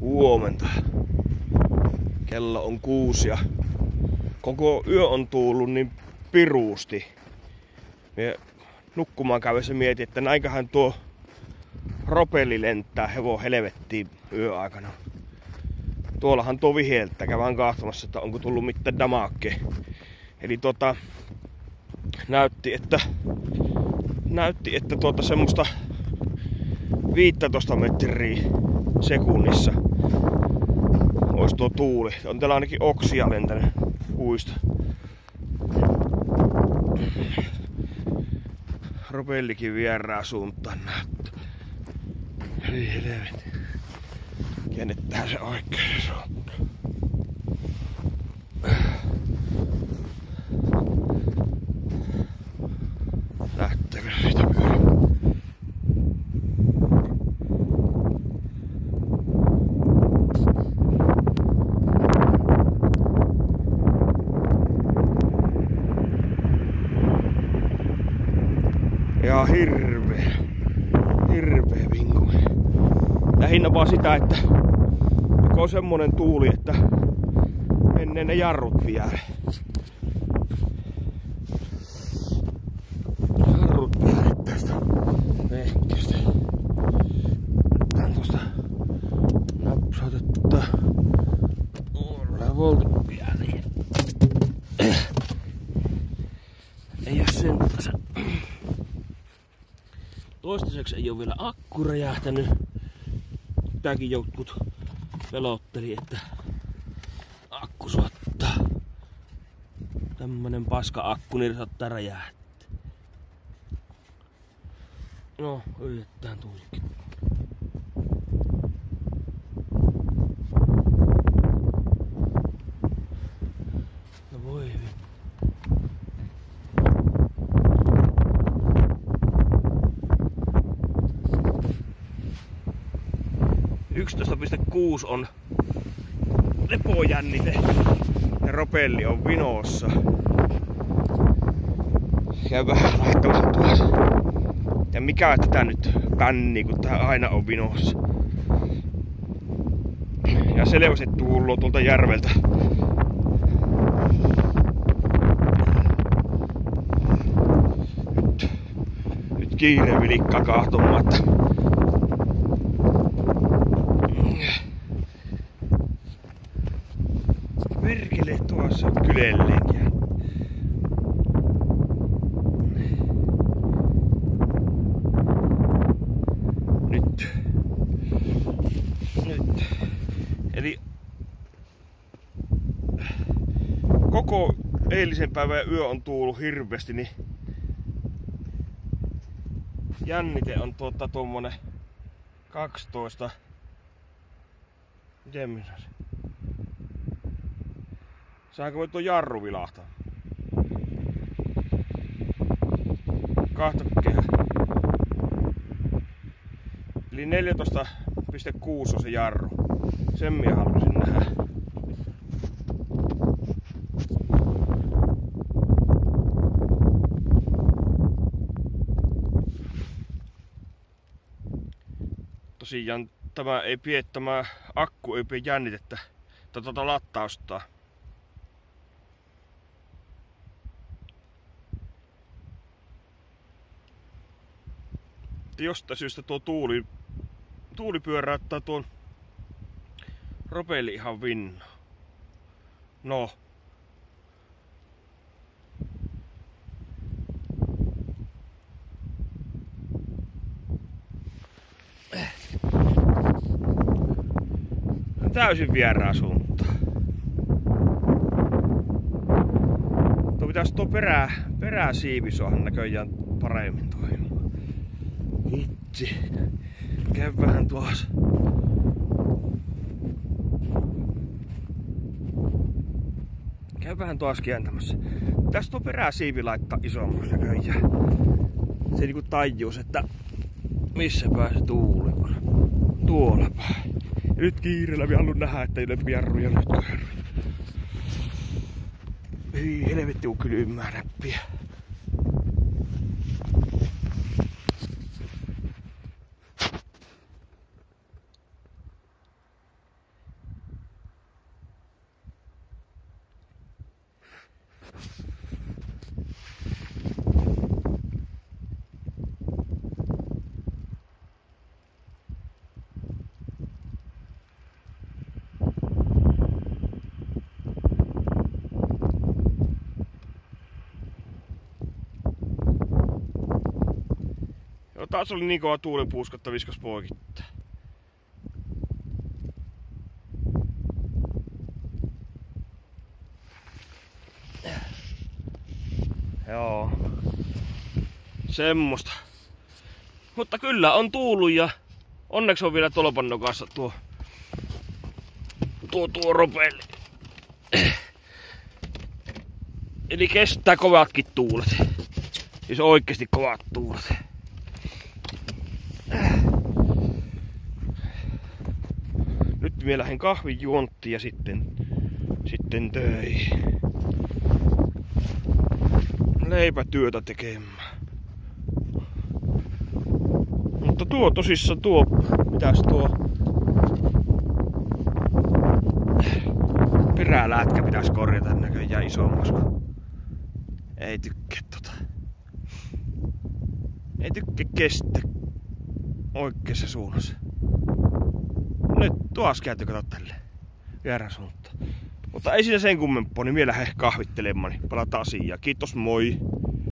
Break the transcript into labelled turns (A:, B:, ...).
A: Huomenta. Kello on 6 ja koko yö on tullut niin piruusti. Mie nukkumaan käydessä mietin, että näinköhän tuo propelli lentää hevon helvettiin yöaikana. Tuollahan tuo viheltää, käydään katsomassa, että onko tullut mitään damakkea. Eli näytti, että semmoista 15 metriä sekunnissa olisi tuo tuuli. On täällä ainakin oksia lentänyt puista. Propellikin vierään suuntaan näyttää. Eli helvetti. Käännetään se oikein suuntaan. Lähteekö siitä pyörimään? Ja hirveä vinkumi. Lähinnä vaan sitä, että on semmonen tuuli, että menee ne jarrut vielä. Jarrut vielä tästä vehkestä. Tän tosta napsautetta. Ollaan voltu vielä. Ei oo sen tasa. Toistaiseksi ei oo vielä akku räjähtänyt. Tääkin jotkut pelotteli, että akku suottaa. Tämmönen paska akku, niin saattaa räjähtää. No, yritetään tulikin. No voi hyvin. 11.6 on lepojännite ja propelli on vinossa. Käy vähän laittamassa tuossa. Ja mikä tätä nyt pänni, kun tää aina on vinossa. Ja selvästi tuuluu tuolta järveltä. Nyt kiire vilikkaa kahtomaan, että perkele, tuossa on kylelleenkin. Nyt. Eli koko eilisen päivän ja yö on tuullut hirveästi, niin jännite on tuommoinen 12. Miten minä se? Saanko voi tuo jarru vilahtaa? Kahtokehä. Eli 14.6 on se jarru. Sen minä halusin nähdä. Tosiaan tämä akku ei pidä jännitettä lattaustaa. Jostain syystä tuo tuuli pyöräyttää tuon propelli ihan vinnoon. No. Täysin vierään suuntaan. Tuo pitäisi tuo peräsiivisohan näköjään paremmin toimia. Hitsi. Käy vähän tuossa. Käy vähän tuossa kääntämässä. Tästä tuo peräsiivi laittaa isommaksi näköjään. Se niinku tajuus, että missä päin se tuuli on. Tuolla päin. Ja nyt kiireellä vielä haluan nähdä, että ei ole jarruja nyt kohdalla. Ei helvetti kun kylmää näppiä. Taas oli niin kova tuulipuuska, että viskas poikittaa. Joo. Semmosta. Mutta kyllä on tuullut ja onneksi on vielä tolpan nokassa tuo ropelli. Eli kestää kovatkin tuulet. Siis oikeesti kovat tuulet. Nyt minä lähden kahvin juonttiin ja sitten töihin. Leipätyötä tekemään. Mutta tuo tosissaan mitäs tuo perälätkä pitäisi korjata näköjään isommaksi. Ei tykkää Ei tykkää kestä oikeassa suunnassa. Nyt tuas käyty kato tälle väärän suuntaan. Mutta ei siinä sen kummempaa, niin vielä lähden kahvittelemaan, niin palataan asiaan. Kiitos, moi!